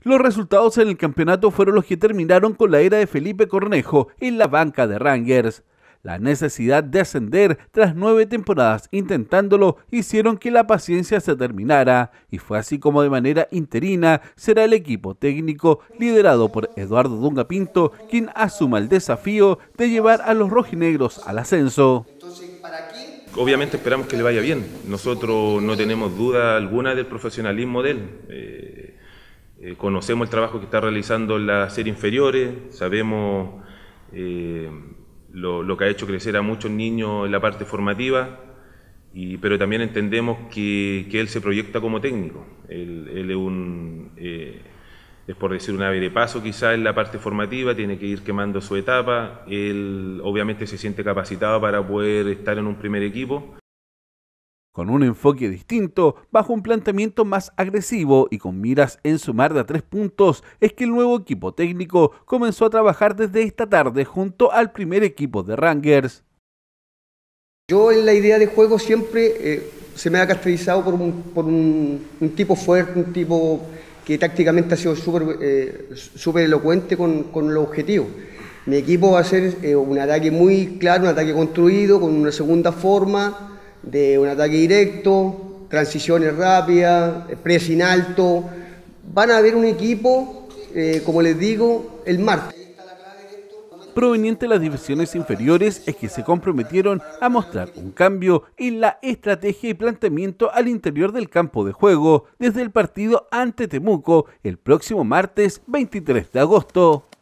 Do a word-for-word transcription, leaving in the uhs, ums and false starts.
Los resultados en el campeonato fueron los que terminaron con la era de Felipe Cornejo en la banca de Rangers. La necesidad de ascender tras nueve temporadas intentándolo hicieron que la paciencia se terminara, y fue así como de manera interina será el equipo técnico liderado por Eduardo Dunga Pinto quien asuma el desafío de llevar a los rojinegros al ascenso. Obviamente esperamos que le vaya bien. Nosotros no tenemos duda alguna del profesionalismo de él. Eh, eh, conocemos el trabajo que está realizando en las series inferiores, sabemos eh, lo, lo que ha hecho crecer a muchos niños en la parte formativa, y, pero también entendemos que, que él se proyecta como técnico. Él, él es un... Eh, es por decir una ave de paso quizás en la parte formativa, tiene que ir quemando su etapa, él obviamente se siente capacitado para poder estar en un primer equipo. Con un enfoque distinto, bajo un planteamiento más agresivo y con miras en sumar de a tres puntos, es que el nuevo equipo técnico comenzó a trabajar desde esta tarde junto al primer equipo de Rangers. Yo en la idea de juego siempre eh, se me ha caracterizado por un, por un, un tipo fuerte, un tipo que tácticamente ha sido súper eh, súper elocuente con, con los objetivos. Mi equipo va a ser eh, un ataque muy claro, un ataque construido, con una segunda forma, de un ataque directo, transiciones rápidas, pressing alto. Van a ver un equipo, eh, como les digo, el martes. Proveniente de las divisiones inferiores es que se comprometieron a mostrar un cambio en la estrategia y planteamiento al interior del campo de juego desde el partido ante Temuco el próximo martes veintitrés de agosto.